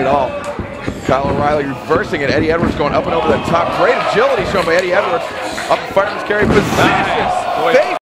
at all. Kyle O'Reilly reversing it. Eddie Edwards going up and over the top. Great agility shown by Eddie Edwards. Up in Fireman's carry position. Nice.